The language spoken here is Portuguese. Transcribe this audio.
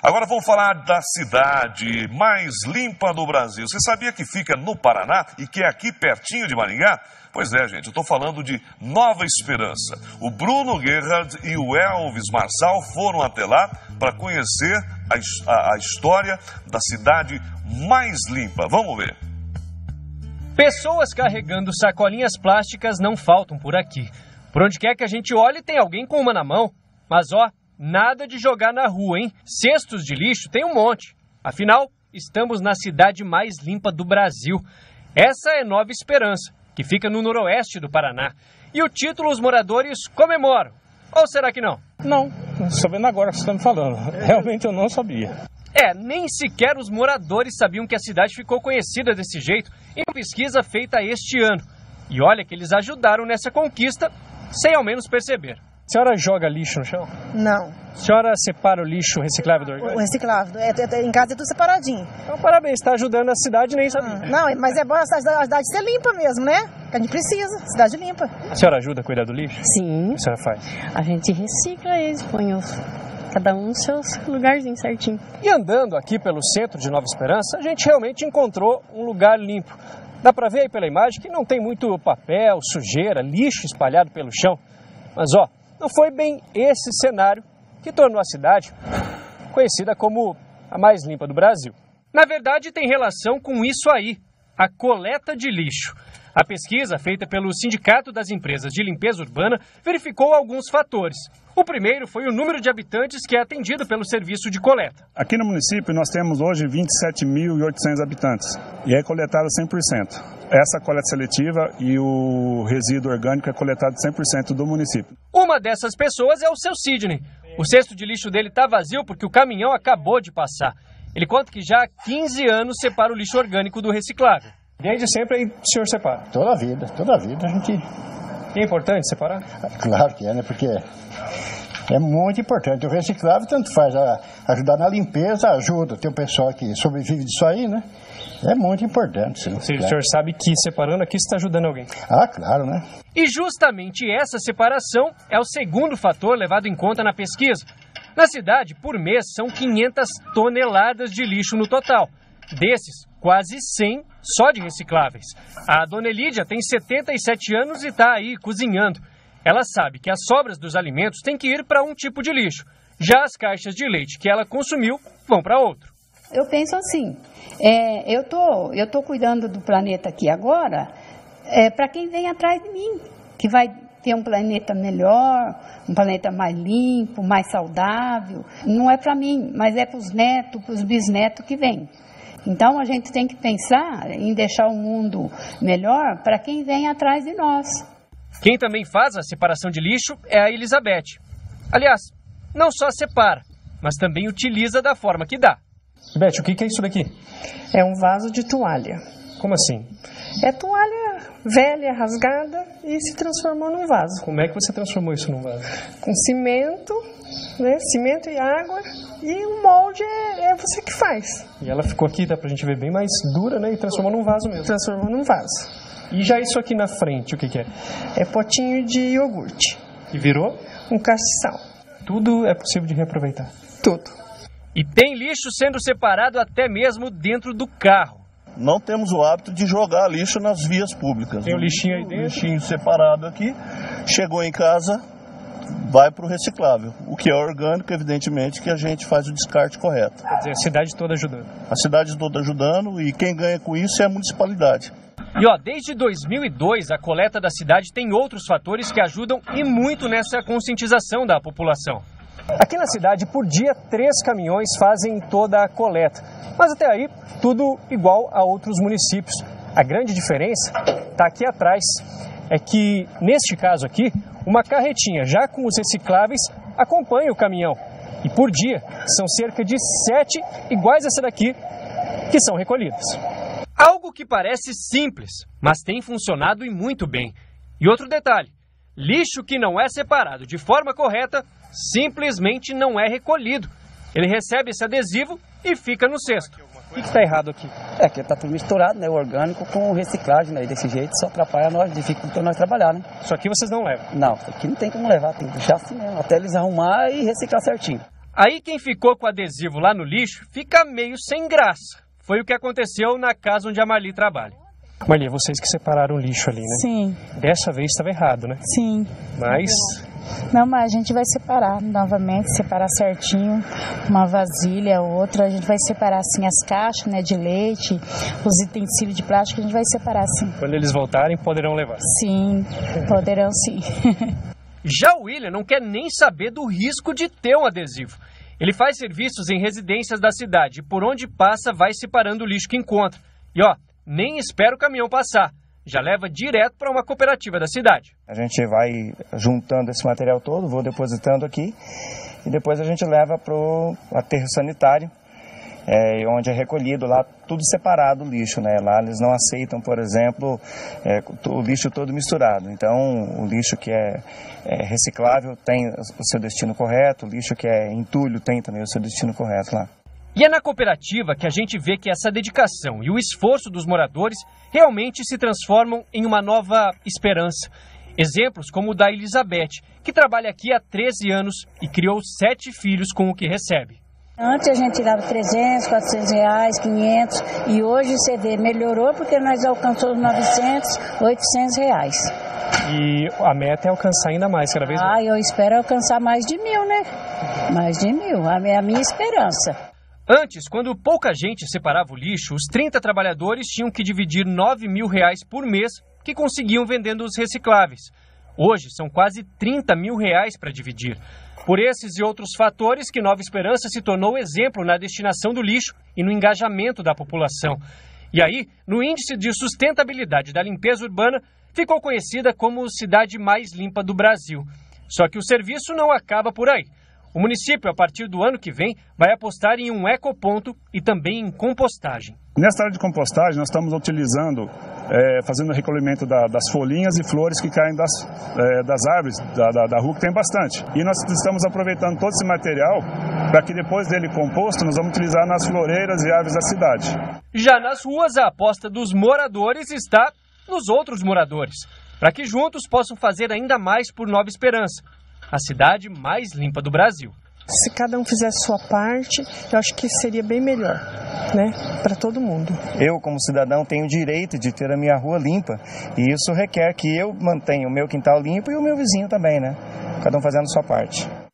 Agora vamos falar da cidade mais limpa do Brasil. Você sabia que fica no Paraná e que é aqui pertinho de Maringá? Pois é, gente, eu estou falando de Nova Esperança. O Bruno Gerhard e o Elvis Marçal foram até lá para conhecer a história da cidade mais limpa. Vamos ver. Pessoas carregando sacolinhas plásticas não faltam por aqui. Por onde quer que a gente olhe, tem alguém com uma na mão. Mas ó, nada de jogar na rua, hein? Cestos de lixo tem um monte. Afinal, estamos na cidade mais limpa do Brasil. Essa é Nova Esperança, que fica no noroeste do Paraná. E o título os moradores comemoram. Ou será que não? Não, sabendo agora que você está me falando. Realmente eu não sabia. Nem sequer os moradores sabiam que a cidade ficou conhecida desse jeito em uma pesquisa feita este ano. E olha que eles ajudaram nessa conquista, sem ao menos perceber. A senhora joga lixo no chão? Não. A senhora separa o lixo reciclável do orgânico? O reciclável. Em casa é tudo separadinho. Então, parabéns, está ajudando a cidade, nem sabia. Não, mas é bom a cidade ser limpa mesmo, né? Que a gente precisa, cidade limpa. A senhora ajuda a cuidar do lixo? Sim. O que a senhora faz? A gente recicla eles, põe cada um no seu lugarzinho certinho. E andando aqui pelo centro de Nova Esperança, a gente realmente encontrou um lugar limpo. Dá para ver aí pela imagem que não tem muito papel, sujeira, lixo espalhado pelo chão. Mas ó, não foi bem esse cenário que tornou a cidade conhecida como a mais limpa do Brasil. Na verdade, tem relação com isso aí, a coleta de lixo. A pesquisa, feita pelo Sindicato das Empresas de Limpeza Urbana, verificou alguns fatores. O primeiro foi o número de habitantes que é atendido pelo serviço de coleta. Aqui no município nós temos hoje 27.800 habitantes e é coletado 100%. Essa coleta seletiva e o resíduo orgânico é coletado 100% do município. Uma dessas pessoas é o seu Sidney. O cesto de lixo dele está vazio porque o caminhão acabou de passar. Ele conta que já há 15 anos separa o lixo orgânico do reciclável. Desde sempre aí o senhor separa? Toda a vida a gente... E é importante separar? Claro que é, né? Porque é muito importante. O reciclável tanto faz ajudar na limpeza, ajuda. Tem um pessoal que sobrevive disso aí, né? É muito importante, sim. O senhor sabe que separando aqui você está ajudando alguém. Ah, claro, né? E justamente essa separação é o segundo fator levado em conta na pesquisa. Na cidade, por mês, são 500 toneladas de lixo no total. Desses, quase 100 só de recicláveis. A dona Elídia tem 77 anos e está aí cozinhando. Ela sabe que as sobras dos alimentos têm que ir para um tipo de lixo. Já as caixas de leite que ela consumiu vão para outro. Eu penso assim, eu tô cuidando do planeta aqui agora para quem vem atrás de mim, que vai ter um planeta melhor, um planeta mais limpo, mais saudável. Não é para mim, mas é para os netos, para os bisnetos que vêm. Então, a gente tem que pensar em deixar o mundo melhor para quem vem atrás de nós. Quem também faz a separação de lixo é a Elizabeth. Aliás, não só separa, mas também utiliza da forma que dá. Beth, o que é isso daqui? É um vaso de toalha. Como assim? É toalha velha, rasgada e se transformou num vaso. Como é que você transformou isso num vaso? Com cimento, né? Cimento e água. E o molde é você que faz. E ela ficou aqui, dá pra gente ver, bem mais dura, né? E transformou num vaso mesmo. Transformou num vaso. E já isso aqui na frente, o que é? É potinho de iogurte. E virou? Um castiçal. Tudo é possível de reaproveitar? Tudo. E tem lixo sendo separado até mesmo dentro do carro. Não temos o hábito de jogar lixo nas vias públicas. Tem o lixinho aí dentro? Lixinho separado aqui. Chegou em casa, vai para o reciclável. O que é orgânico, evidentemente, que a gente faz o descarte correto. Quer dizer, a cidade toda ajudando. A cidade toda ajudando e quem ganha com isso é a municipalidade. E desde 2002, a coleta da cidade tem outros fatores que ajudam e muito nessa conscientização da população. Aqui na cidade, por dia, 3 caminhões fazem toda a coleta. Mas até aí, tudo igual a outros municípios. A grande diferença está aqui atrás. É que, neste caso aqui, uma carretinha já com os recicláveis acompanha o caminhão. E por dia, são cerca de 7 iguais a essa daqui que são recolhidas. Algo que parece simples, mas tem funcionado e muito bem. E outro detalhe, lixo que não é separado de forma correta simplesmente não é recolhido. Ele recebe esse adesivo e fica no cesto. O que está errado aqui? É que está tudo misturado, né? O orgânico com reciclagem, né? E desse jeito só atrapalha nós, dificulta nós trabalhar, né? Isso aqui vocês não levam? Não, isso aqui não tem como levar, tem que deixar assim mesmo, até eles arrumar e reciclar certinho. Aí quem ficou com o adesivo lá no lixo fica meio sem graça. Foi o que aconteceu na casa onde a Marli trabalha. Marli, vocês que separaram o lixo ali, né? Sim. Dessa vez estava errado, né? Sim. Mas... Não, mas a gente vai separar novamente, separar certinho, uma vasilha, outra. A gente vai separar assim as caixas, né, de leite, os utensílios de plástico, a gente vai separar assim. Quando eles voltarem, poderão levar? Sim, poderão sim. Já o William não quer nem saber do risco de ter um adesivo. Ele faz serviços em residências da cidade e por onde passa vai separando o lixo que encontra. E ó, nem espera o caminhão passar. Já leva direto para uma cooperativa da cidade. A gente vai juntando esse material todo, vou depositando aqui e depois a gente leva para o aterro sanitário, onde é recolhido lá tudo separado o lixo, né? Lá eles não aceitam, por exemplo, o lixo todo misturado. Então o lixo que é reciclável tem o seu destino correto, o lixo que é entulho tem também o seu destino correto lá. E é na cooperativa que a gente vê que essa dedicação e o esforço dos moradores realmente se transformam em uma nova esperança. Exemplos como o da Elizabeth, que trabalha aqui há 13 anos e criou 7 filhos com o que recebe. Antes a gente tirava 300, 400 reais, 500 e hoje você vê, melhorou porque nós alcançamos 900, 800 reais. E a meta é alcançar ainda mais, cada vez mais. Eu espero alcançar mais de 1.000, né? Mais de 1.000, é a minha esperança. Antes, quando pouca gente separava o lixo, os 30 trabalhadores tinham que dividir R$9.000 por mês que conseguiam vendendo os recicláveis. Hoje, são quase R$30.000 para dividir. Por esses e outros fatores que Nova Esperança se tornou exemplo na destinação do lixo e no engajamento da população. E aí, no índice de sustentabilidade da limpeza urbana, ficou conhecida como cidade mais limpa do Brasil. Só que o serviço não acaba por aí. O município, a partir do ano que vem, vai apostar em um ecoponto e também em compostagem. Nessa área de compostagem, nós estamos utilizando, fazendo o recolhimento das folhinhas e flores que caem das árvores da rua, que tem bastante. E nós estamos aproveitando todo esse material para que depois dele composto, nós vamos utilizar nas floreiras e árvores da cidade. Já nas ruas, a aposta dos moradores está nos outros moradores, para que juntos possam fazer ainda mais por Nova Esperança, a cidade mais limpa do Brasil. Se cada um fizesse sua parte, eu acho que seria bem melhor, né, para todo mundo. Eu, como cidadão, tenho o direito de ter a minha rua limpa e isso requer que eu mantenha o meu quintal limpo e o meu vizinho também, né? Cada um fazendo sua parte.